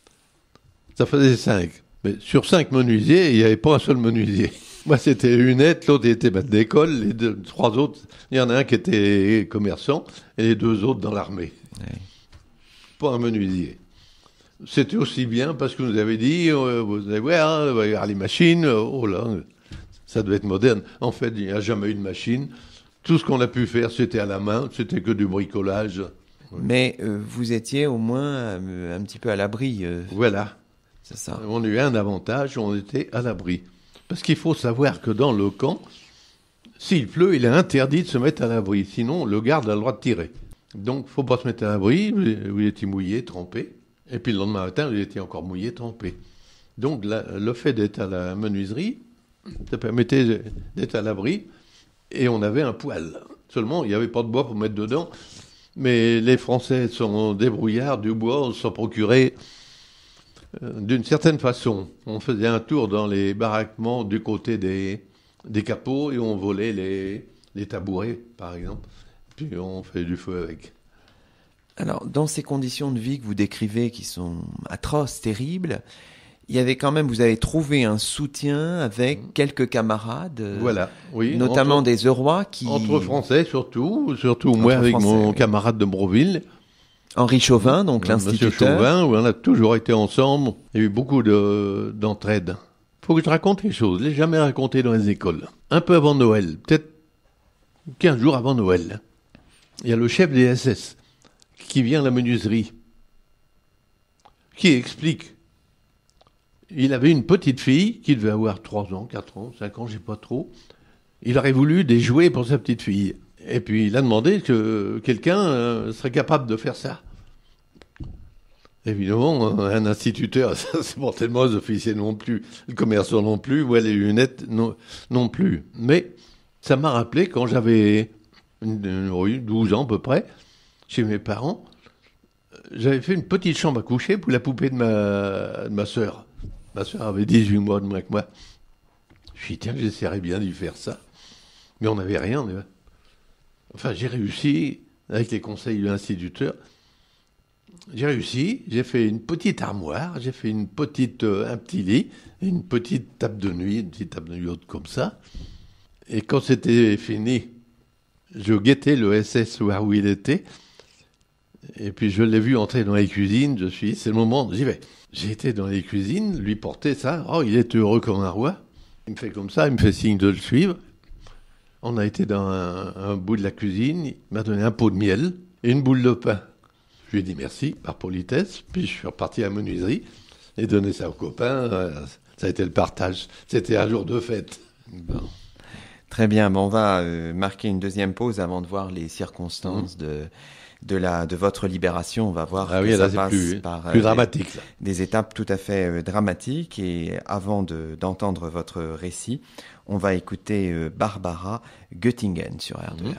Ça faisait 5. Mais sur 5 menuisiers, il n'y avait pas un seul menuisier. Moi, c'était lunette, l'autre était maître d'école, les 3 autres, il y en a un qui était commerçant, et les 2 autres dans l'armée. Oui. Pas un menuisier. C'était aussi bien parce que nous avait dit, vous allez voir, il va y avoir les machines, oh là, ça devait être moderne. En fait, il n'y a jamais eu de machine. Tout ce qu'on a pu faire, c'était à la main, c'était que du bricolage. Mais vous étiez au moins un petit peu à l'abri, Voilà. c'est ça. On a eu un avantage, on était à l'abri. Parce qu'il faut savoir que dans le camp, s'il pleut, il est interdit de se mettre à l'abri. Sinon, le garde a le droit de tirer. Donc, il ne faut pas se mettre à l'abri. Vous étiez mouillé, trempé. Et puis le lendemain matin, vous étiez encore mouillé, trempé. Donc, le fait d'être à la menuiserie, ça permettait d'être à l'abri. Et on avait un poêle. Seulement, il n'y avait pas de bois pour mettre dedans. Mais les Français sont débrouillards. Du bois, on s'en procurait d'une certaine façon. On faisait un tour dans les baraquements du côté des capots et on volait les tabourets, par exemple. Puis on fait du feu avec. Alors, dans ces conditions de vie que vous décrivez, qui sont atroces, terribles, il y avait quand même, vous avez trouvé un soutien avec quelques camarades, Voilà, oui. notamment des Eurois qui... Entre Français surtout moi avec Français, mon oui. camarade de Broville. Henri Chauvin, donc Monsieur l'instituteur. Chauvin, où on a toujours été ensemble. Il y a eu beaucoup d'entraide. Faut que je te raconte quelque chose. Je l'ai jamais raconté dans les écoles. Un peu avant Noël, peut-être 15 jours avant Noël, il y a le chef des SS qui vient à la menuiserie, qui explique. Il avait une petite fille qui devait avoir 3 ans, 4 ans, 5 ans, je sais pas trop. Il aurait voulu des jouets pour sa petite fille. Et puis il a demandé que quelqu'un serait capable de faire ça. Évidemment, un instituteur, ça c'est pas tellement les officiers non plus, le commerçant non plus, ouais, les lunettes non plus. Mais ça m'a rappelé quand j'avais 12 ans à peu près, chez mes parents, j'avais fait une petite chambre à coucher pour la poupée de ma sœur. Ma sœur avait 18 mois de moins que moi. Je me suis dit, tiens, j'essaierais bien d'y faire ça. Mais on n'avait rien. Enfin, j'ai réussi, avec les conseils de l'instituteur, j'ai réussi, j'ai fait une petite armoire, j'ai fait un petit lit, une petite table de nuit, une petite table de nuit haute comme ça. Et quand c'était fini, je guettais le SS voir où il était. Et puis je l'ai vu entrer dans les cuisines, c'est le moment, j'y vais. J'ai été dans les cuisines, lui porter ça, oh, il est heureux comme un roi. Il me fait comme ça, il me fait signe de le suivre. On a été dans un bout de la cuisine, il m'a donné un pot de miel et une boule de pain. Je lui ai dit merci, par politesse, puis je suis reparti à la menuiserie et donné ça aux copains. Ça a été le partage. C'était un jour de fête. Bon. Très bien, bon, on va marquer une deuxième pause avant de voir les circonstances de votre libération. On va voir Ah que oui, ça là c'est passe par plus dramatique. Là. des étapes tout à fait dramatiques. Et avant d'entendre votre récit, on va écouter Barbara Göttingen sur RDR.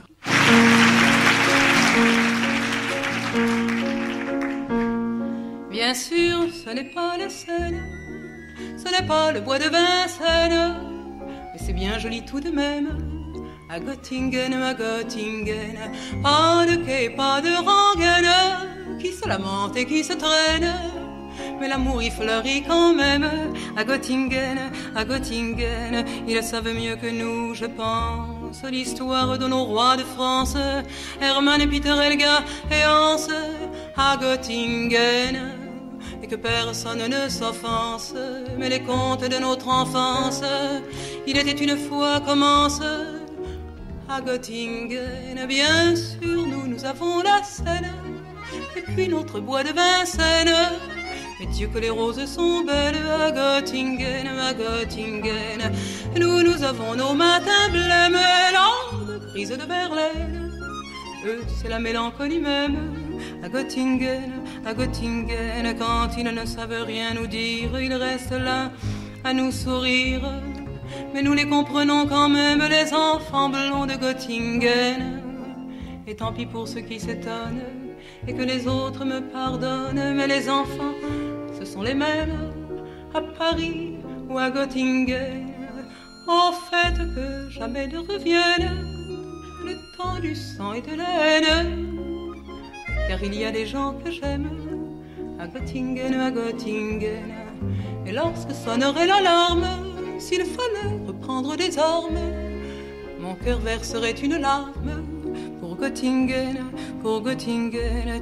Bien sûr, ce n'est pas la Seine, ce n'est pas le bois de Vincennes, mais c'est bien joli tout de même. À Göttingen, pas de quai, pas de rengaine, qui se lamente et qui se traîne, mais l'amour y fleurit quand même. À Göttingen, ils savent mieux que nous, je pense, l'histoire de nos rois de France, Hermann et Peter, Helga et Hans. À Göttingen, et que personne ne s'offense, mais les contes de notre enfance, il était une fois commence à Göttingen. Bien sûr, nous avons la Seine, et puis notre bois de Vincennes. Mais Dieu que les roses sont belles à Göttingen, à Göttingen. Nous avons nos matins blêmes, langues grises de Verlaine. Eux, c'est la mélancolie même à Göttingen, à Göttingen. Quand ils ne savent rien nous dire, ils restent là à nous sourire. Mais nous les comprenons quand même, les enfants blonds de Göttingen. Et tant pis pour ceux qui s'étonnent et que les autres me pardonnent. Mais les enfants, ce sont les mêmes à Paris ou à Göttingen. En fait que jamais ne reviennent le temps du sang et de la haine. Car il y a des gens que j'aime à Göttingen, à Göttingen. Et lorsque sonnerait l'alarme, s'il fallait reprendre des armes, mon cœur verserait une larme pour Göttingen, pour Göttingen.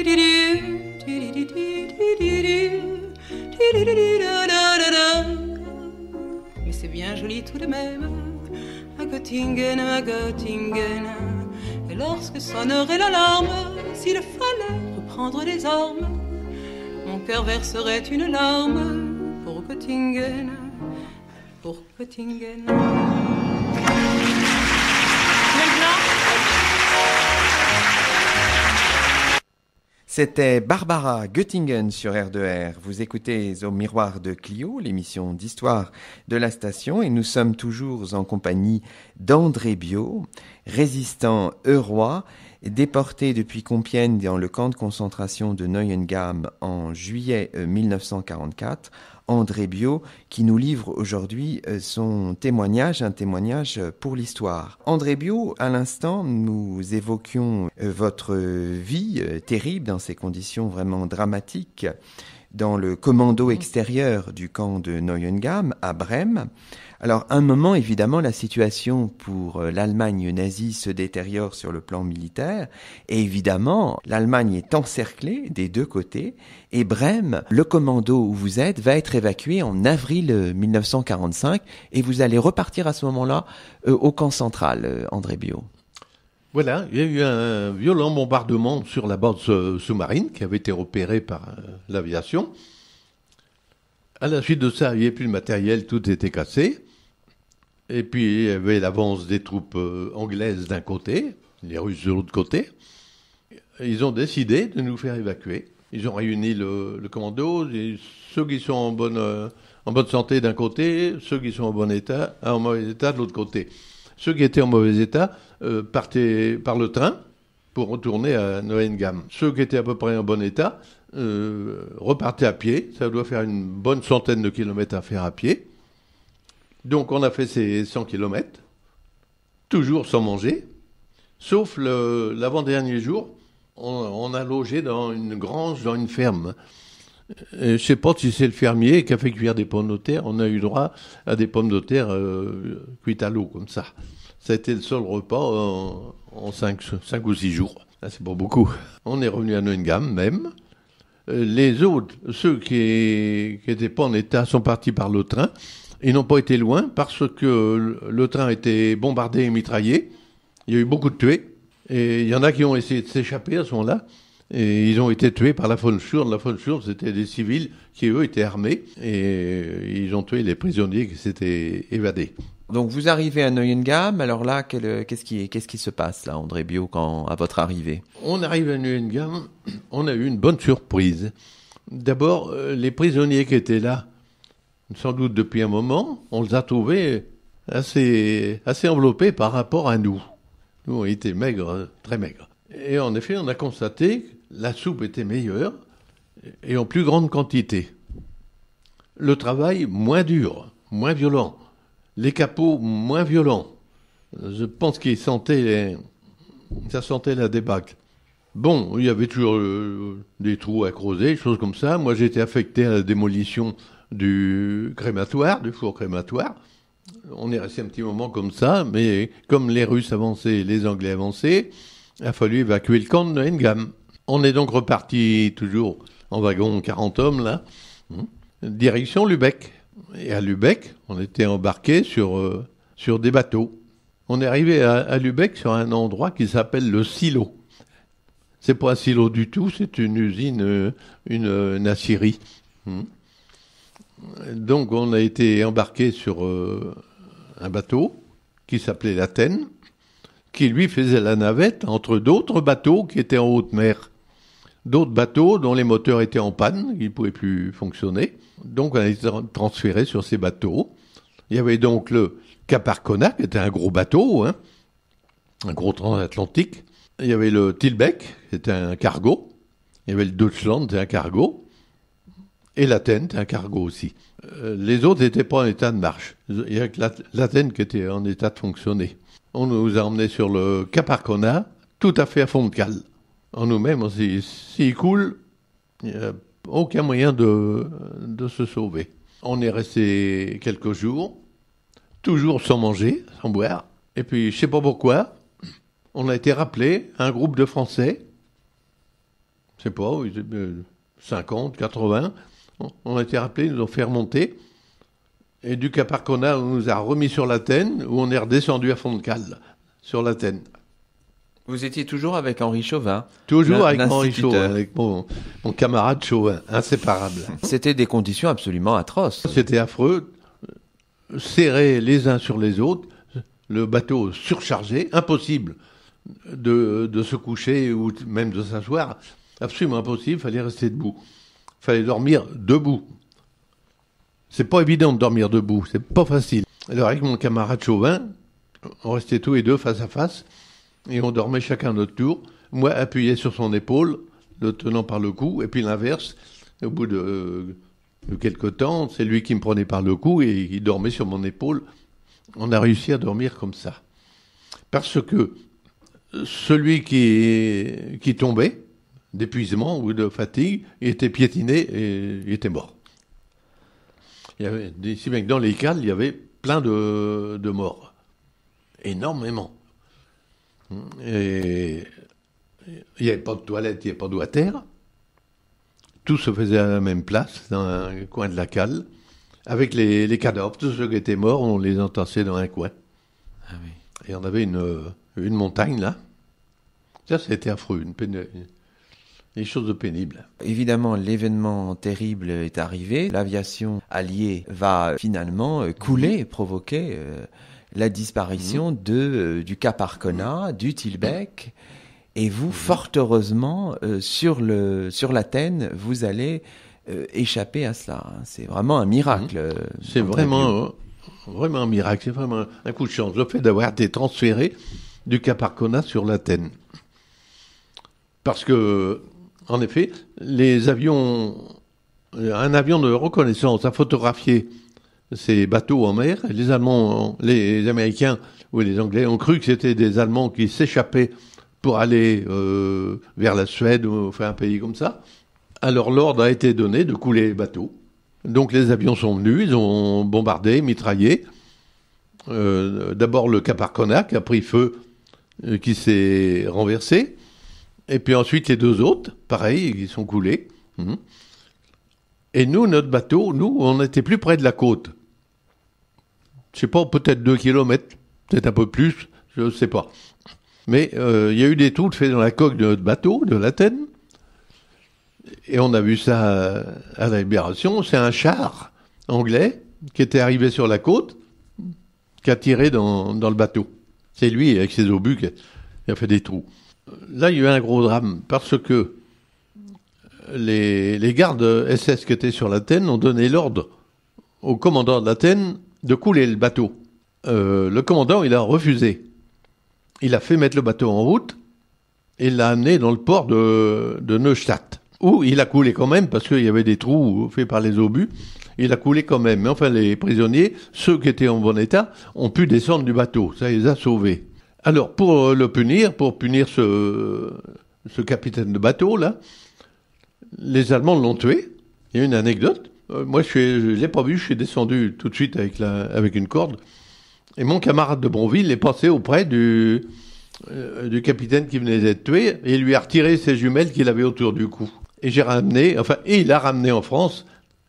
Mais c'est bien joli tout de même à Göttingen, à Göttingen. Et lorsque sonnerait l'alarme, s'il fallait reprendre des armes, mon cœur verserait une larme pour Göttingen, pour Göttingen. C'était Barbara Göttingen sur R2R. Vous écoutez Au Miroir de Clio, l'émission d'histoire de la station, et nous sommes toujours en compagnie d'André Biot, résistant eurois, déporté depuis Compiègne dans le camp de concentration de Neuengamme en juillet 1944. André Biot, qui nous livre aujourd'hui son témoignage, un témoignage pour l'histoire. André Biot, à l'instant, nous évoquions votre vie terrible dans ces conditions vraiment dramatiques dans le commando extérieur du camp de Neuengamme à Brême. Alors, à un moment, évidemment, la situation pour l'Allemagne nazie se détériore sur le plan militaire. Et évidemment, l'Allemagne est encerclée des deux côtés. Et Brême, le commando où vous êtes, va être évacué en avril 1945. Et vous allez repartir à ce moment-là au camp central, André Biot. Voilà, il y a eu un violent bombardement sur la base sous-marine qui avait été repérée par l'aviation. À la suite de ça, il n'y avait plus de matériel, tout était cassé. Et puis, il y avait l'avance des troupes anglaises d'un côté, les Russes de l'autre côté. Ils ont décidé de nous faire évacuer. Ils ont réuni le commando, ceux qui sont en bonne santé d'un côté, ceux qui sont en mauvais état de l'autre côté. Ceux qui étaient en mauvais état partaient par le train pour retourner à Neuengamme. Ceux qui étaient à peu près en bon état repartaient à pied. Ça doit faire une bonne centaine de kilomètres à faire à pied. Donc on a fait ces 100 kilomètres, toujours sans manger, sauf l'avant-dernier jour, on a logé dans une grange, dans une ferme. Je ne sais pas si c'est le fermier qui a fait cuire des pommes de terre, on a eu droit à des pommes de terre cuites à l'eau, comme ça. Ça a été le seul repas en 5 ou 6 jours. Là, c'est pas beaucoup. On est revenu à Neuengamme même. Les autres, ceux qui n'étaient pas en état, sont partis par le train. Ils n'ont pas été loin parce que le train a été bombardé et mitraillé. Il y a eu beaucoup de tués. Et il y en a qui ont essayé de s'échapper à ce moment-là. Et ils ont été tués par la Volksturm. La Volksturm, c'était des civils qui, eux, étaient armés. Et ils ont tué les prisonniers qui s'étaient évadés. Donc vous arrivez à Neuengamme. Alors là, qu'est-ce qui se passe là, André Biot, à votre arrivée? On arrive à Neuengamme. On a eu une bonne surprise. D'abord, les prisonniers qui étaient là, sans doute depuis un moment, on les a trouvés assez enveloppés par rapport à nous. Nous, on était maigres, très maigres. Et en effet, on a constaté que la soupe était meilleure et en plus grande quantité. Le travail, moins dur, moins violent. Les capots, moins violents. Je pense qu'ils ça sentait la débâcle. Bon, il y avait toujours des trous à creuser, des choses comme ça. Moi, j'étais affecté à la démolition du crématoire, du four crématoire. On est resté un petit moment comme ça, mais comme les Russes avançaient et les Anglais avançaient, il a fallu évacuer le camp de Neuengamme. On est donc reparti toujours en wagon 40 hommes, là, direction Lübeck. Et à Lübeck, on était embarqués sur des bateaux. On est arrivé à Lübeck sur un endroit qui s'appelle le silo. C'est pas un silo du tout, c'est une usine, une aciérie. Donc on a été embarqués sur un bateau qui s'appelait l'Athènes, qui lui faisait la navette entre d'autres bateaux qui étaient en haute mer. D'autres bateaux dont les moteurs étaient en panne, ils ne pouvaient plus fonctionner. Donc on a été transférés sur ces bateaux. Il y avait donc le Cap Arcona, qui était un gros bateau, un gros transatlantique. Il y avait le Tilbeck, qui était un cargo. Il y avait le Deutschland, c'était un cargo. Et l'Athènes, c'était un cargo aussi. Les autres n'étaient pas en état de marche. Il n'y a que l'Athènes qui était en état de fonctionner. On nous a emmenés sur le Cap Arcona, tout à fait à fond de cale. En nous-mêmes, on s'est dit, s'il coule, il n'y a aucun moyen de se sauver. On est resté quelques jours, toujours sans manger, sans boire. Et puis, je ne sais pas pourquoi, on a été rappelé à un groupe de Français, je ne sais pas, 50, 80, on a été rappelés, ils nous ont fait remonter. Et du Cap Arcona, on nous a remis sur l'Athènes, où on est redescendu à fond de cale, sur l'Athènes. Vous étiez toujours avec Henri Chauvin. Toujours avec Henri Chauvin, avec mon camarade Chauvin, inséparable. C'était des conditions absolument atroces. C'était affreux, serrés les uns sur les autres, le bateau surchargé, impossible de se coucher ou même de s'asseoir, absolument impossible, il fallait rester debout. Il fallait dormir debout. C'est pas évident de dormir debout, c'est pas facile. Alors avec mon camarade Chauvin, on restait tous les deux face à face, et on dormait chacun à notre tour. Moi appuyé sur son épaule, le tenant par le cou, et puis l'inverse. Au bout de quelques temps, c'est lui qui me prenait par le cou et il dormait sur mon épaule. On a réussi à dormir comme ça. Parce que celui qui tombait, d'épuisement ou de fatigue, il était piétiné et il était mort. Il y avait, si bien que dans les cales, il y avait plein de morts. Énormément. Et il n'y avait pas de toilette, il n'y avait pas d'eau à terre. Tout se faisait à la même place, dans un coin de la cale. Avec les cadavres, tous ceux qui étaient morts, on les entassait dans un coin. Ah oui. Et on avait une montagne là. Ça, c'était affreux, des choses pénibles. Évidemment, l'événement terrible est arrivé. L'aviation alliée va finalement couler, provoquer la disparition du Cap Arcona, du Tilbeck. Et vous, fort heureusement, sur l'Athènes, vous allez échapper à cela. C'est vraiment un miracle. C'est vraiment un miracle. C'est vraiment un coup de chance. Le fait d'avoir été transféré du Cap Arcona sur l'Athènes. Parce que, en effet, un avion de reconnaissance a photographié ces bateaux en mer. Les Allemands, les Américains ou les Anglais ont cru que c'était des Allemands qui s'échappaient pour aller vers la Suède ou faire un pays comme ça. Alors l'ordre a été donné de couler les bateaux. Donc les avions sont venus, ils ont bombardé, mitraillé. D'abord le Cap Arcona qui a pris feu, qui s'est renversé. Et puis ensuite les deux autres, pareil, ils sont coulés. Et nous, notre bateau, on était plus près de la côte. Je sais pas, peut-être 2 kilomètres, peut-être un peu plus, je ne sais pas. Mais il y a eu des trous faits dans la coque de notre bateau, de l'Athènes. Et on a vu ça à la Libération. C'est un char anglais qui était arrivé sur la côte, qui a tiré dans le bateau. C'est lui, avec ses obus, qui a fait des trous. Là, il y a eu un gros drame, parce que les gardes SS qui étaient sur l'Athènes ont donné l'ordre au commandant de l'Athènes de couler le bateau. Le commandant, il a refusé. Il a fait mettre le bateau en route et l'a amené dans le port de Neustadt, où il a coulé quand même, parce qu'il y avait des trous faits par les obus. Il a coulé quand même. Mais enfin, les prisonniers, ceux qui étaient en bon état, ont pu descendre du bateau. Ça les a sauvés. Alors, pour punir ce capitaine de bateau, là, les Allemands l'ont tué. Il y a une anecdote. Moi, je l'ai pas vu, je suis descendu tout de suite avec une corde. Et mon camarade de Bronville est passé auprès du capitaine qui venait d'être tué et il lui a retiré ses jumelles qu'il avait autour du cou. Et il a ramené en France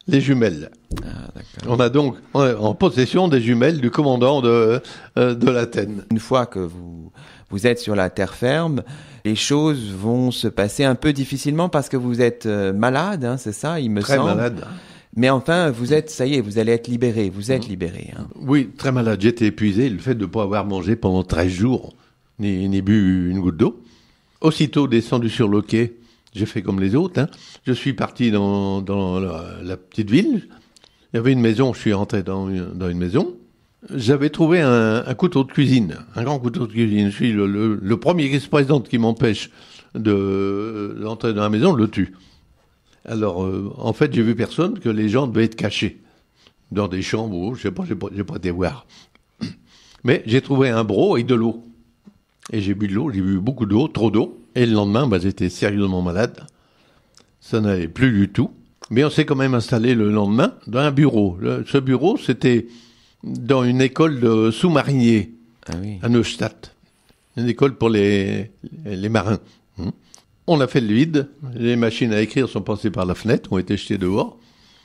les jumelles. Ah, d'accord. On a donc en possession des jumelles du commandant de l'Athènes. Une fois que vous êtes sur la terre ferme, les choses vont se passer un peu difficilement parce que vous êtes malade, hein, c'est ça, il me Très semble. malade. Mais enfin, ça y est, vous allez être libéré. Vous êtes libéré. Hein. Oui, très malade. J'étais épuisé. Le fait de ne pas avoir mangé pendant 13 jours, ni bu une goutte d'eau. Aussitôt descendu sur le quai, j'ai fait comme les autres. Hein. Je suis parti dans la petite ville. Il y avait une maison. Je suis rentré dans une maison. J'avais trouvé un couteau de cuisine, un grand couteau de cuisine. Je suis le premier qui se présente qui m'empêche d'entrer dans la maison, le tue. Alors, en fait, j'ai vu personne, que les gens devaient être cachés dans des chambres où, je sais pas, j'ai pas été voir. Mais j'ai trouvé un broc et de l'eau. Et j'ai bu de l'eau, j'ai bu beaucoup d'eau, trop d'eau. Et le lendemain, j'étais sérieusement malade. Ça n'allait plus du tout. Mais on s'est quand même installé le lendemain dans un bureau. Ce bureau, c'était dans une école de sous-mariniers à Neustadt. Une école pour les marins. On a fait le vide, les machines à écrire sont passées par la fenêtre, ont été jetées dehors.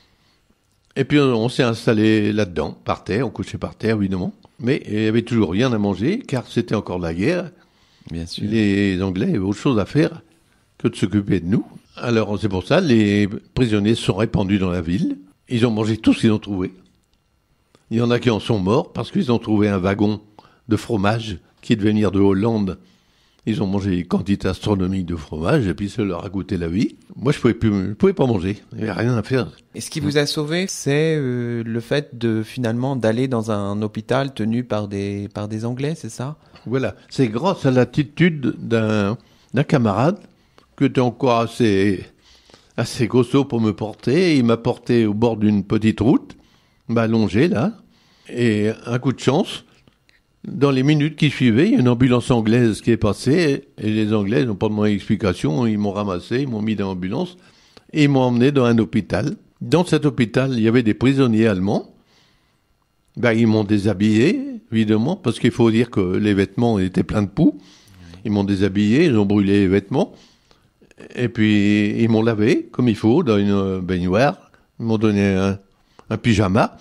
Et puis on s'est installé là-dedans, par terre, on couchait par terre évidemment. Mais il n'y avait toujours rien à manger, car c'était encore la guerre. Bien sûr. Les Anglais avaient autre chose à faire que de s'occuper de nous. Alors c'est pour ça, les prisonniers se sont répandus dans la ville. Ils ont mangé tout ce qu'ils ont trouvé. Il y en a qui en sont morts parce qu'ils ont trouvé un wagon de fromage qui devait venir de Hollande. Ils ont mangé une quantité astronomique de fromage et puis ça leur a goûté la vie. Moi, je pouvais pas manger. Il n'y avait rien à faire. Et ce qui vous a sauvé, c'est le fait finalement d'aller dans un hôpital tenu par des Anglais, c'est ça? Voilà. C'est grâce à l'attitude d'un camarade qui était encore assez costaud pour me porter. Il m'a porté au bord d'une petite route, m'a allongé là, et un coup de chance. Dans les minutes qui suivaient, il y a une ambulance anglaise qui est passée, et les Anglais n'ont pas demandé d'explication, ils m'ont ramassé, ils m'ont mis dans l'ambulance, et ils m'ont emmené dans un hôpital. Dans cet hôpital, il y avait des prisonniers allemands. Ils m'ont déshabillé, évidemment, parce qu'il faut dire que les vêtements étaient pleins de poux. Ils m'ont déshabillé, ils ont brûlé les vêtements, et puis ils m'ont lavé, comme il faut, dans une baignoire. Ils m'ont donné un pyjama.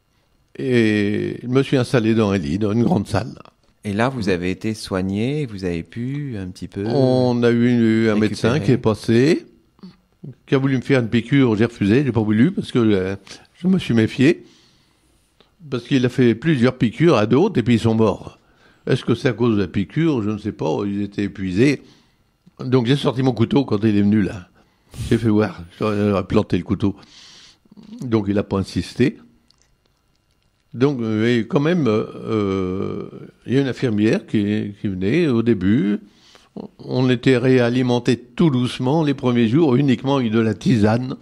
Et je me suis installé dans un lit, dans une grande salle. Et là, vous avez été soigné, vous avez pu un petit peu... On a eu un médecin qui est passé, qui a voulu me faire une piqûre, j'ai refusé, j'ai pas voulu, parce que je me suis méfié. Parce qu'il a fait plusieurs piqûres à d'autres, et puis ils sont morts. Est-ce que c'est à cause de la piqûre? Je ne sais pas, ils étaient épuisés. Donc j'ai sorti mon couteau quand il est venu là. J'ai fait voir, j'aurais planté le couteau. Donc il n'a pas insisté. Donc, quand même, il y a une infirmière qui venait au début. On était réalimenté tout doucement les premiers jours, uniquement avec de la tisane.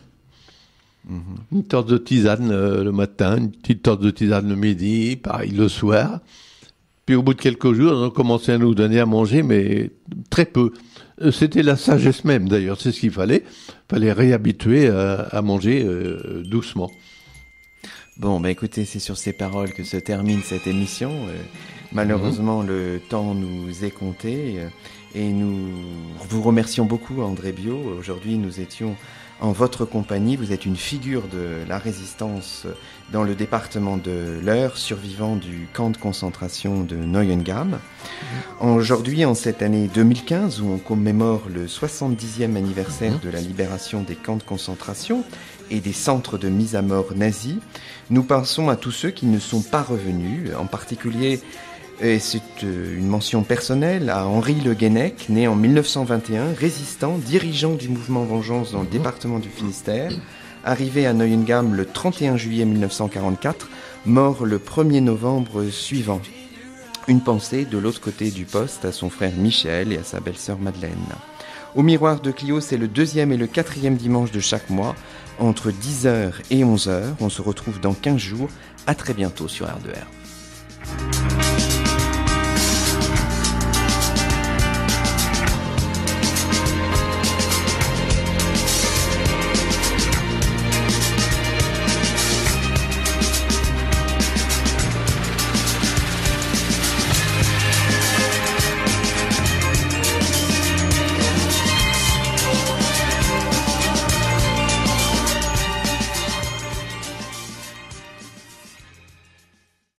Une tasse de tisane le matin, une petite tasse de tisane le midi, pareil le soir. Puis au bout de quelques jours, on a commencé à nous donner à manger, mais très peu. C'était la sagesse même, d'ailleurs, c'est ce qu'il fallait. Il fallait réhabituer à manger doucement. Bon, écoutez, c'est sur ces paroles que se termine cette émission. Malheureusement, le temps nous est compté et nous vous remercions beaucoup, André Biot. Aujourd'hui, nous étions en votre compagnie. Vous êtes une figure de la résistance dans le département de l'Eure, survivant du camp de concentration de Neuengamme. Aujourd'hui, en cette année 2015, où on commémore le 70e anniversaire de la libération des camps de concentration et des centres de mise à mort nazis, nous pensons à tous ceux qui ne sont pas revenus, en particulier, et c'est une mention personnelle, à Henri Le Guenec, né en 1921, résistant, dirigeant du mouvement Vengeance dans le département du Finistère, arrivé à Neuengamme le 31 juillet 1944, mort le 1er novembre suivant. Une pensée de l'autre côté du poste à son frère Michel et à sa belle-sœur Madeleine. Au Miroir de Clio, c'est le 2e et le 4e dimanche de chaque mois, entre 10h et 11h. On se retrouve dans 15 jours. À très bientôt sur R2R.